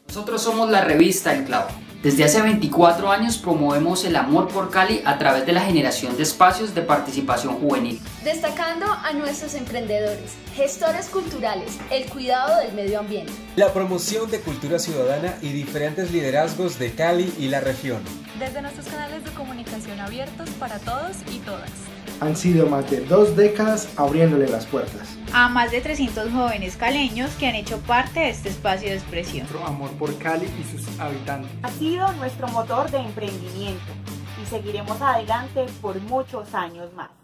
Nosotros somos la revista El Clavo. Desde hace 24 años promovemos el amor por Cali a través de la generación de espacios de participación juvenil. Destacando a nuestros emprendedores, gestores culturales, el cuidado del medio ambiente. La promoción de cultura ciudadana y diferentes liderazgos de Cali y la región. Desde nuestros canales de comunicación abiertos para todos y todas. Han sido más de 2 décadas abriéndole las puertas a más de 300 jóvenes caleños que han hecho parte de este espacio de expresión. Nuestro amor por Cali y sus habitantes ha sido nuestro motor de emprendimiento y seguiremos adelante por muchos años más.